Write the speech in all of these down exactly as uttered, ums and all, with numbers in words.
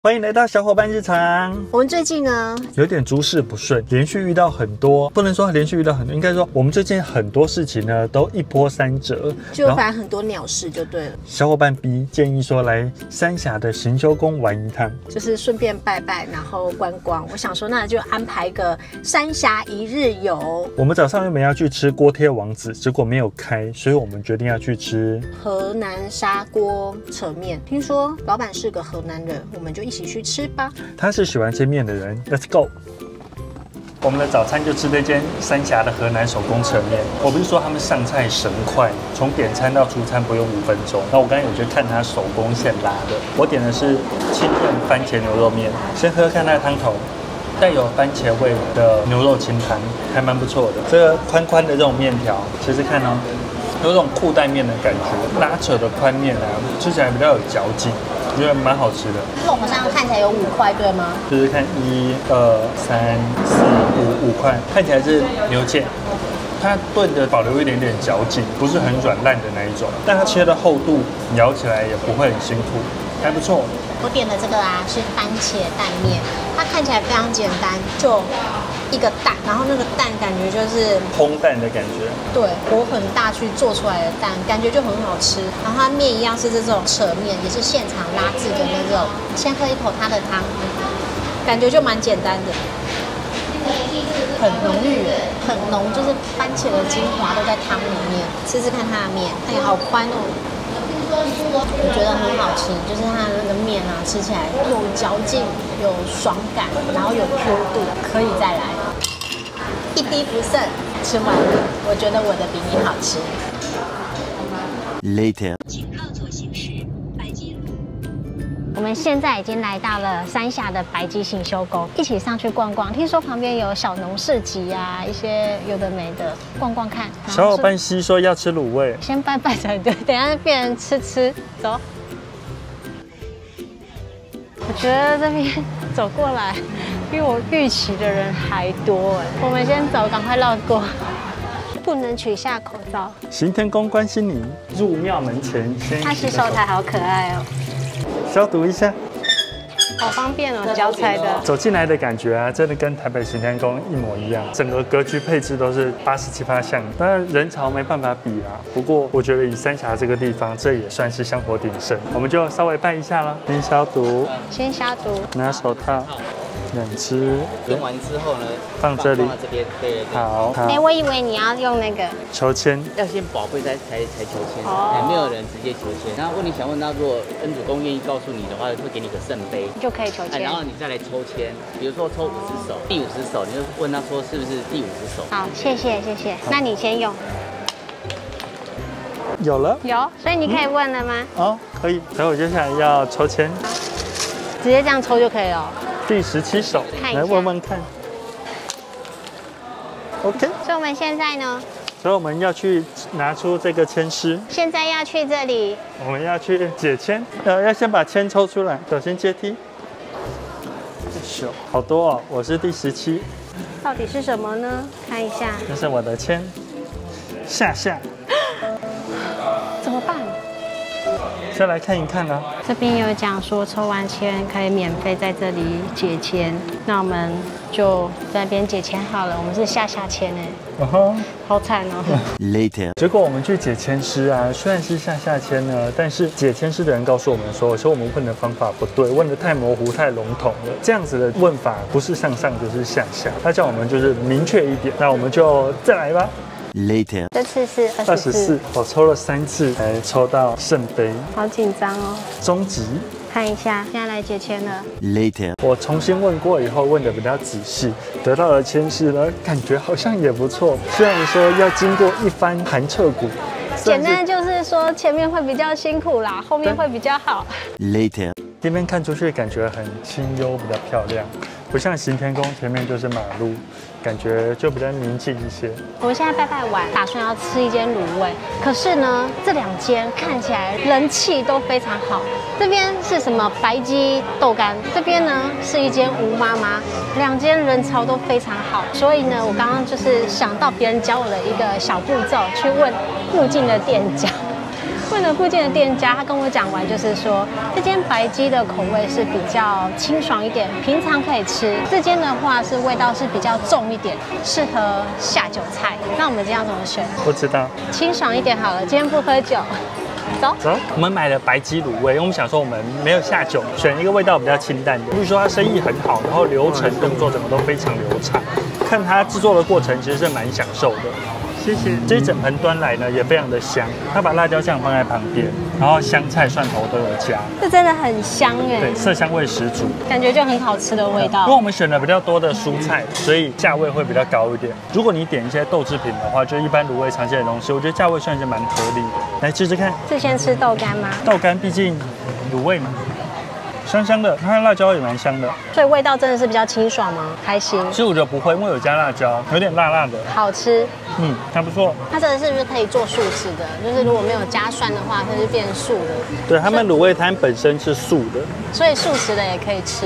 欢迎来到小伙伴日常。 我们最近呢有点诸事不顺，连续遇到很多，不能说连续遇到很多，应该说我们最近很多事情呢都一波三折， 就反正很多鸟事就对了。 小伙伴 B 建议说来三峡的行修宫玩一趟， 就是顺便拜拜，然后观光。我想说那就安排个三峡一日游。 我们早上原本要去吃锅贴王子，结果没有开，所以我们决定要去吃河南砂锅扯面。听说老板是个河南人，我们就一起去吃吧。 他是喜欢吃面的人 ，Let's go。我们的早餐就吃这间三峡的河南手工扯面。我不是说他们上菜神快，从点餐到出餐不用五分钟。那我刚才有去看他手工现拉的，我点的是清炖番茄牛肉面，先喝看它的汤头。带有番茄味的牛肉清汤，还蛮不错的。这个宽宽的这种面条，其实看哦，有种裤带面的感觉，拉扯的宽面啊，吃起来比较有嚼劲。我觉得蛮好吃的。 肉好像看起来有五块，对吗？ 就是看一二三四五五块，看起来是牛腱，它炖的保留一点点嚼劲，不是很软烂的那一种，但它切的厚度，咬起来也不会很辛苦，还不错。 我点的这个啊是番茄蛋面，它看起来非常简单，就一个蛋，然后那个蛋感觉就是烘蛋的感觉， 对，火很大去做出来的蛋，感觉就很好吃。然后它面一样是这种扯面，也是现场拉制的那种。先喝一口它的汤，感觉就蛮简单的，很浓郁，很浓，就是番茄的精华都在汤里面。吃吃看它的面，哎，好宽哦。我觉得很好吃，就是它的那个面啊，吃起来有嚼劲，有爽感，然后有 Q 度，可以再来，一滴不剩。吃完了，我觉得我的比你好吃。 Later。 我们现在已经来到了三峡的白鸡行修宫，一起上去逛逛。听说旁边有小农市集啊，一些有的没的，逛逛看。 小伙伴西说要吃卤味， 先拜拜才对，等一下变成吃吃。走。我觉得这边走过来，比我预期的人还多哎。我们先走，赶快绕过。不能取下口罩。 行天宫关心你，入庙门前先。 它洗手台好可爱哦。 消毒一下， 好方便哦，脚踩的。 走进来的感觉啊，真的跟台北行天宫一模一样，整个格局配置都是八十七趴像。当然人潮没办法比啊，不过我觉得以三峡这个地方，这也算是香火鼎盛。我们就稍微拜一下了，先消毒， 先消毒， 拿手套。两只用完之后呢， 放这里， 放这边，对对对。 好。 哎、欸，我以为你要用那个求签， 要先宝贝才才才求签，哎、 哦， 没有人直接求签。然后问你想问他，如果恩主公愿意告诉你的话，会给你个圣杯， 就可以求签、 哎。然后你再来抽签，比如说抽五十手，第五十手你就问他说是不是第五十手。 好，谢谢谢谢。那你先用。 有了， 有，所以你可以问了吗？ 嗯、哦，可以。所以我接下来要抽签， 直接这样抽就可以了。 第十七手，来问问看。OK。 所以我们现在呢？ 所以我们要去拿出这个签诗。 现在要去这里。 我们要去解签，呃，要先把签抽出来，小心阶梯。咻，好多哦！我是第十七。 到底是什么呢？看一下。 这是我的签。下下。 怎么办？ 再来看一看啊。 这边有讲说抽完签可以免费在这里解签，那我们就在那边解签好了。我们是下下签哎， 哦吼， 好惨哦。 Later。 结果我们去解签诗啊，虽然是下下签呢，但是解签诗的人告诉我们说，说我们问的方法不对，问的太模糊、太笼统了。这样子的问法不是向上就是向下，他叫我们就是明确一点。那我们就再来吧。 Later。 这次是二十四，我抽了三次才抽到圣杯， 好紧张哦。 终极， 看一下，现在来解签了。 Later。 我重新问过以后，问的比较仔细，得到的签诗呢，感觉好像也不错。虽然说要经过一番寒彻骨， 简单就是说前面会比较辛苦啦，后面会比较好。 Later。 这边看出去感觉很清幽，比较漂亮，不像行天宫前面就是马路，感觉就比较宁静一些。 我们现在拜拜完，打算要吃一间卤味，可是呢，这两间看起来人气都非常好。这边是什么白鸡豆干，这边呢是一间吴妈妈，两间人潮都非常好。所以呢，我刚刚就是想到别人教我的一个小步骤，去问附近的店家。 问了附近的店家，他跟我讲完就是说，这间白鸡的口味是比较清爽一点，平常可以吃。这间的话是味道是比较重一点，适合下酒菜。那我们这样怎么选？ 不知道， 清爽一点好了，今天不喝酒。走走，我们买了白鸡卤味，因为我们想说我们没有下酒，选一个味道比较清淡的。比如说它生意很好，然后流程动作整个都非常流畅，看它制作的过程其实是蛮享受的。谢谢。这一整盆端来呢也非常的香，它把辣椒酱放在旁边，然后香菜、蒜头都有加， 这真的很香哎， 对，色香味十足， 感觉就很好吃的味道。 因为我们选了比较多的蔬菜，所以价位会比较高一点。如果你点一些豆制品的话，就一般卤味常见的东西，我觉得价位算是蛮合理的。来吃吃看， 是先吃豆干吗？ 豆干毕竟卤味嘛。香香的，它的辣椒也蛮香的， 所以味道真的是比较清爽吗？还行。 其实我觉得不会，因为有加辣椒，有点辣辣的， 好吃。 嗯，还不错。 它这个是不是可以做素食的？就是如果没有加蒜的话，它是变素的。 对，他们卤味摊本身是素的， 所以素食的也可以吃。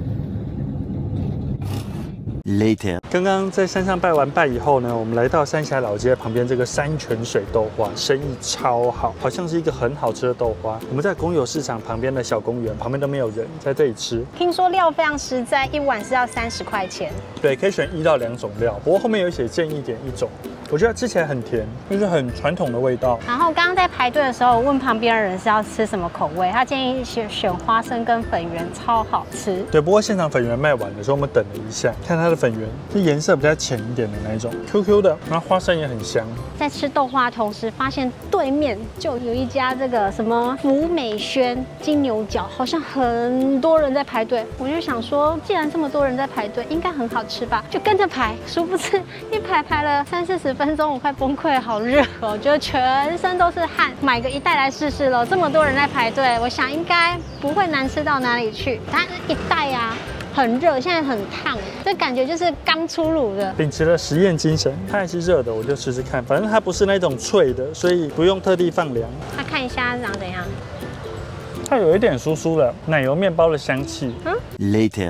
Later， 刚刚在山上拜完拜以后呢，我们来到三峡老街旁边这个山泉水豆花，生意超好，好像是一个很好吃的豆花。我们在公有市场旁边的小公园，旁边都没有人，在这里吃。 听说料非常实在，一碗是要三十块钱。 对，可以选一到两种料，不过后面有写建议点一种。我觉得吃起来很甜，就是很传统的味道。 然后刚刚在排队的时候，我问旁边的人是要吃什么口味，他建议选选花生跟粉圆，超好吃。 对，不过现场粉圆卖完了，所以我们等了一下，看它的粉圆是颜色比较浅一点的那一种 ，Q Q 的，然后花生也很香。 在吃豆花的同时，发现对面就有一家这个什么福美轩金牛角，好像很多人在排队。我就想说，既然这么多人在排队，应该很好吃吧，就跟着排。殊不知一排排了三四十分钟，我快崩溃了，好热哦，觉得全身都是汗。买个一袋来试试咯，这么多人在排队，我想应该不会难吃到哪里去。它一袋啊。很热，现在很烫，这感觉就是刚出炉的。 秉持了实验精神，它还是热的，我就试试看。反正它不是那种脆的，所以不用特地放凉。 它看一下长怎样？ 它有一点酥酥的奶油面包的香气。嗯 ，Later。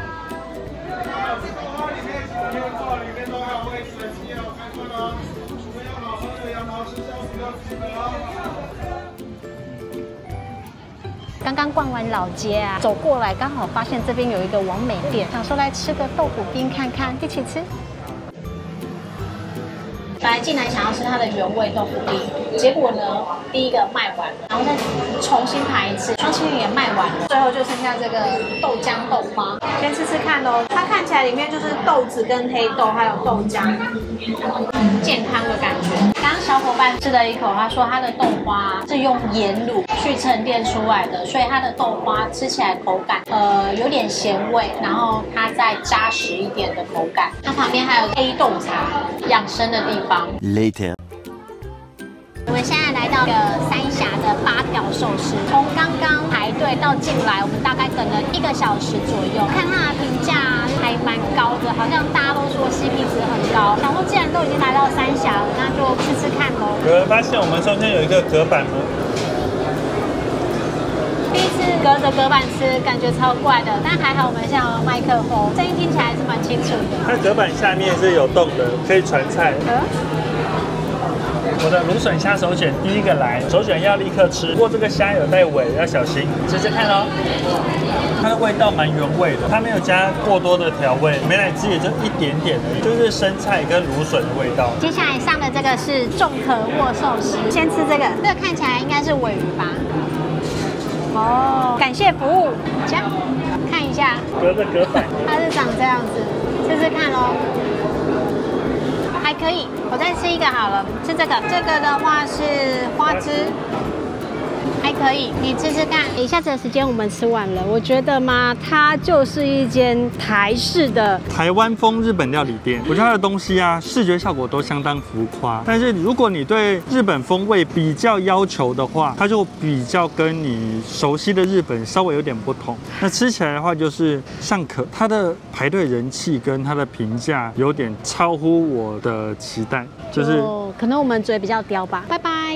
刚刚逛完老街啊，走过来刚好发现这边有一个王美店，想说来吃个豆腐冰看看，一起吃。本来进来想要吃它的原味豆腐冰，结果呢，第一个卖完了，然后再重新排一次，双青鱼也卖完了，最后就剩下这个豆浆豆花，先吃吃看喽。它看起来里面就是豆子跟黑豆还有豆浆，健康的感觉。刚刚小伙伴吃了一口，他说他的豆花是用盐卤去沉淀出来的，所以它的豆花吃起来口感呃有点咸味，然后它再扎实一点的口感。它旁边还有黑豆茶，养生的地方。 Later。 我们现在来到了三峡的八条寿司，从刚刚排队到进来，我们大概等了一个小时左右。看它的评价还蛮高的，好像大家都说 C P 值很高。然后既然都已经来到三峡了，那就吃吃看喽。 有人发现我们中间有一个隔板吗？ 第一次隔着隔板吃，感觉超怪的，但还好我们现在有麦克风，声音听起来还是蛮清楚的。 它隔板下面是有洞的，可以传菜。嗯我的芦笋虾首选第一个来，首选要立刻吃。不过这个虾有带尾，要小心。吃吃看哦，它的味道蛮原味的，它没有加过多的调味，美乃滋也就一点点而已，就是生菜跟芦笋的味道。 接下来上的这个是综合握寿司，先吃这个，这个看起来应该是尾鱼吧？哦，感谢服务，这样看一下， 隔着隔板， 它是长这样子，试试看咯。还可以，我再吃一个好了，吃这个。这个的话是花枝，还可以，你吃吃看。一下子的时间我们吃完了，我觉得嘛，它就是一间台式的台湾风日本料理店。我觉得它的东西啊，视觉效果都相当浮夸，但是如果你对日本风味比较要求的话，它就比较跟你熟悉的日本稍微有点不同。那吃起来的话就是尚可，它的排队人气跟它的评价有点超乎我的期待，就是、 哦、可能我们嘴比较刁吧。拜拜。